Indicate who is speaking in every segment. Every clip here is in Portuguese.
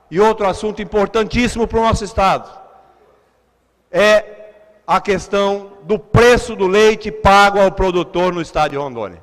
Speaker 1: E outro assunto importantíssimo para o nosso Estado é a questão do preço do leite pago ao produtor no Estado de Rondônia.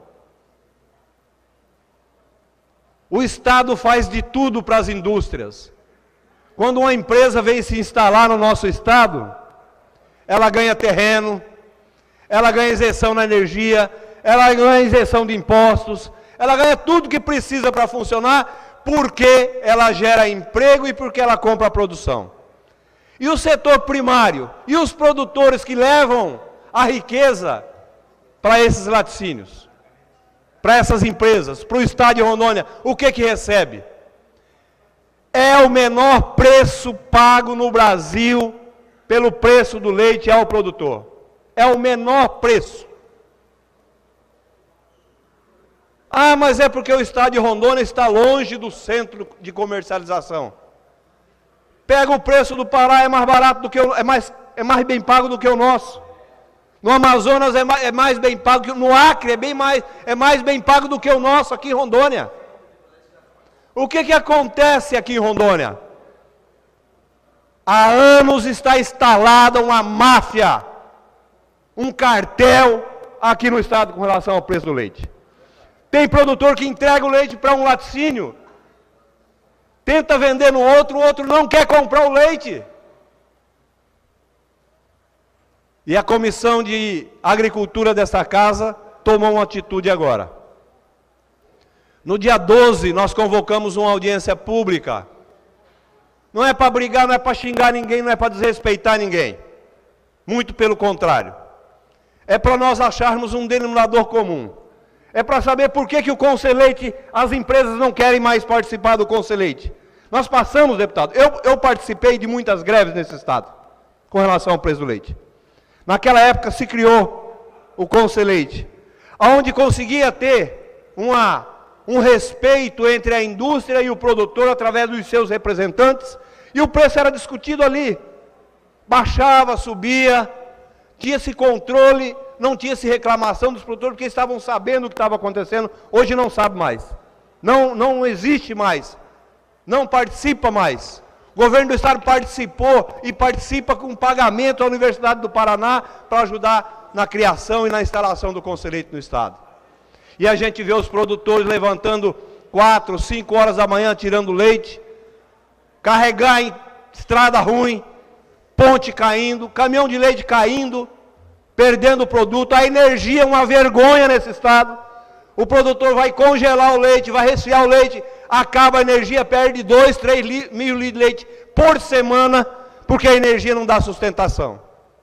Speaker 1: O Estado faz de tudo para as indústrias. Quando uma empresa vem se instalar no nosso Estado, ela ganha terreno, ela ganha isenção na energia, ela ganha isenção de impostos, ela ganha tudo que precisa para funcionar, porque ela gera emprego e porque ela compra a produção. E o setor primário, e os produtores que levam a riqueza para esses laticínios, para essas empresas, para o Estado de Rondônia, o que recebe? É o menor preço pago no Brasil pelo preço do leite ao produtor. É o menor preço. Ah, mas é porque o Estado de Rondônia está longe do centro de comercialização. Pega o preço do Pará, é mais barato do que é mais bem pago do que o nosso. No Amazonas é mais bem pago que no Acre é mais bem pago do que o nosso aqui em Rondônia. O que acontece aqui em Rondônia? Há anos está instalada uma máfia, um cartel aqui no estado com relação ao preço do leite. Tem produtor que entrega o leite para um laticínio, tenta vender no outro, o outro não quer comprar o leite. E a Comissão de Agricultura dessa casa tomou uma atitude agora. No dia 12, nós convocamos uma audiência pública. Não é para brigar, não é para xingar ninguém, não é para desrespeitar ninguém. Muito pelo contrário. É para nós acharmos um denominador comum. É para saber por que o Conselheite, as empresas não querem mais participar do Conselheite. Nós passamos, deputado, eu participei de muitas greves nesse estado, com relação ao preço do leite. Naquela época se criou o Conselheite, onde conseguia ter um respeito entre a indústria e o produtor através dos seus representantes, e o preço era discutido ali. Baixava, subia, tinha esse controle, não tinha essa reclamação dos produtores, porque estavam sabendo o que estava acontecendo. Hoje não sabe mais, não existe mais, não participa mais. O governo do estado participou e participa com pagamento à Universidade do Paraná para ajudar na criação e na instalação do Conselheite no estado. E a gente vê os produtores levantando 4, 5 horas da manhã tirando leite, carregar em estrada ruim, ponte caindo, caminhão de leite caindo, perdendo o produto, a energia é uma vergonha nesse estado. O produtor vai congelar o leite, vai resfriar o leite, acaba a energia, perde 2, 3 mil litros de leite por semana, porque a energia não dá sustentação.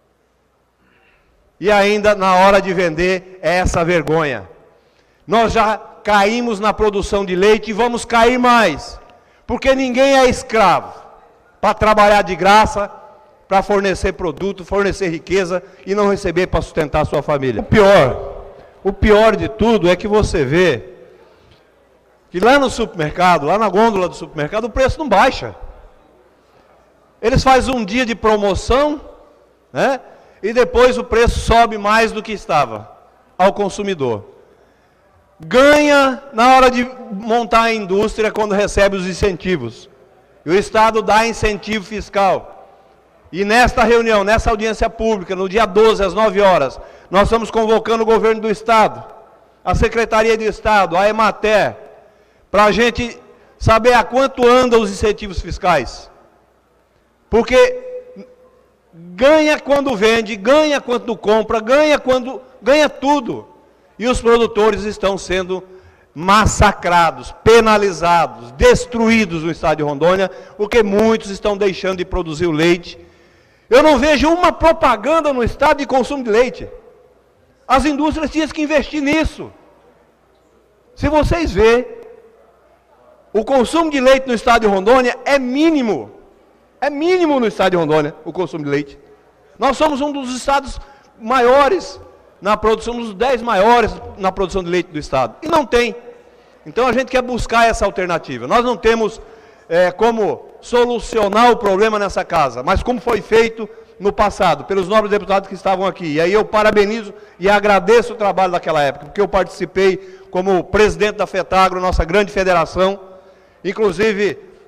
Speaker 1: E ainda na hora de vender é essa vergonha. Nós já caímos na produção de leite e vamos cair mais, porque ninguém é escravo para trabalhar de graça, para fornecer produto, fornecer riqueza e não receber para sustentar a sua família. O pior de tudo é que você vê que lá no supermercado, lá na gôndola do supermercado, o preço não baixa. Eles fazem um dia de promoção, né, e depois o preço sobe mais do que estava ao consumidor. Ganha na hora de montar a indústria quando recebe os incentivos. E o Estado dá incentivo fiscal. E nesta reunião, nessa audiência pública, no dia 12, às 9 horas, nós estamos convocando o governo do Estado, a Secretaria de Estado, a Emater, para a gente saber a quanto andam os incentivos fiscais. Porque ganha quando vende, ganha quando compra, ganha tudo. E os produtores estão sendo massacrados, penalizados, destruídos no estado de Rondônia, porque muitos estão deixando de produzir o leite. Eu não vejo uma propaganda no estado de consumo de leite. As indústrias tinham que investir nisso. Se vocês verem, o consumo de leite no estado de Rondônia é mínimo. É mínimo no estado de Rondônia o consumo de leite. Nós somos um dos estados maiores na produção, um dos 10 maiores na produção de leite do estado. E não tem. Então a gente quer buscar essa alternativa. Nós não temos como solucionar o problema nessa casa, mas como foi feito no passado, pelos nobres deputados que estavam aqui. E aí eu parabenizo e agradeço o trabalho daquela época, porque eu participei como presidente da FETAGRO, nossa grande federação. Inclusive,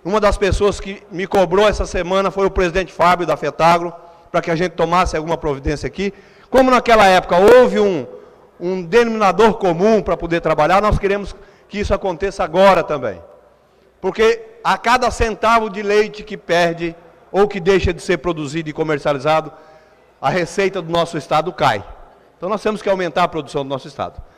Speaker 1: Uma das pessoas que me cobrou essa semana foi o presidente Fábio da FETAGRO, para que a gente tomasse alguma providência aqui. Como naquela época houve um denominador comum para poder trabalhar, nós queremos que isso aconteça agora também. Porque a cada centavo de leite que perde ou que deixa de ser produzido e comercializado, a receita do nosso Estado cai. Então nós temos que aumentar a produção do nosso Estado.